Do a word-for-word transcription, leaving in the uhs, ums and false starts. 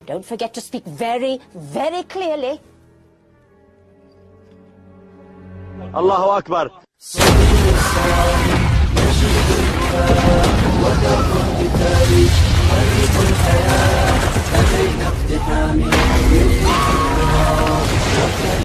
don't forget to speak very, very clearly. الله أكبر.